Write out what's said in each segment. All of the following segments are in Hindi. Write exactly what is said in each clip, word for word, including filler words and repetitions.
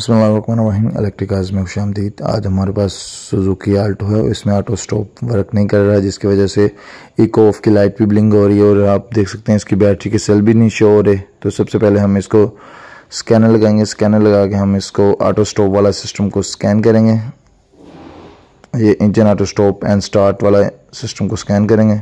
बिस्मिल्लाहिर्रहमानिर्रहीम। इलेक्ट्रिक कार्स में खुशामदीद। आज हमारे पास सुजुकी आल्टो है, इसमें ऑटो स्टॉप वर्क नहीं कर रहा है, जिसकी वजह से इको ऑफ की लाइट भी ब्लिंक हो रही है और आप देख सकते हैं इसकी बैटरी के सेल भी नहीं शो हो रहे। तो सबसे पहले हम इसको स्कैनर लगाएंगे। स्कैनर लगा के हम इसको ऑटो स्टॉप वाला सिस्टम को स्कैन करेंगे। ये engine auto stop and start वाला सिस्टम को स्कैन करेंगे।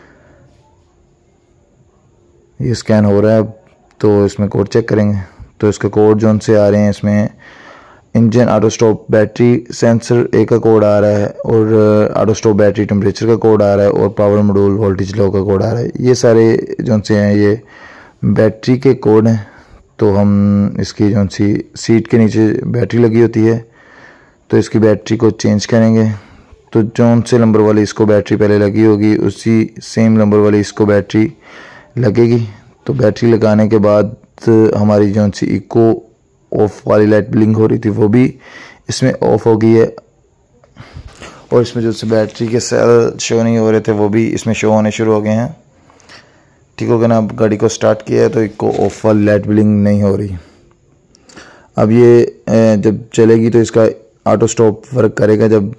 ये स्कैन हो रहा है, तो इसमें कोड चेक करेंगे। तो इसके कोड जो उनसे आ रहे हैं, इसमें engine auto stop battery sensor A का कोड आ रहा है और ऑटो स्टॉप बैटरी टेम्परेचर का कोड आ रहा है और पावर मॉड्यूल वोल्टेज लो का कोड आ रहा है। ये सारे जो उनसे हैं ये बैटरी के कोड हैं। तो हम इसकी जो सी सीट के नीचे बैटरी लगी होती है, तो इसकी बैटरी को चेंज करेंगे। तो जो से नंबर वाली इसको बैटरी पहले लगी होगी, उसी सेम नंबर वाली इसको बैटरी लगेगी। तो बैटरी लगाने के बाद हमारी जो सी इको ऑफ वाली लाइट ब्लिंक हो रही थी वो भी इसमें ऑफ हो गई है और इसमें जो से बैटरी के सेल शो नहीं हो रहे थे वो भी इसमें शो होने शुरू हो गए हैं। ठीक हो गया ना। अब गाड़ी को स्टार्ट किया है तो इको ऑफ वाली लाइट ब्लिंक नहीं हो रही। अब ये जब चलेगी तो इसका ऑटो स्टॉप वर्क करेगा। जब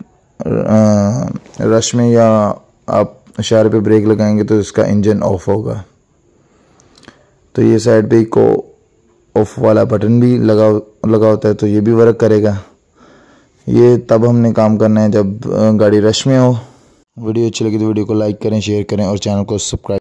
रश में या आप इशारे पे ब्रेक लगाएंगे तो इसका इंजन ऑफ होगा। तो ये साइड पे इको ऑफ वाला बटन भी लगा लगा होता है, तो ये भी वर्क करेगा। ये तब हमने काम करना है जब गाड़ी रश में हो। वीडियो अच्छी लगी तो वीडियो को लाइक करें, शेयर करें और चैनल को सब्सक्राइब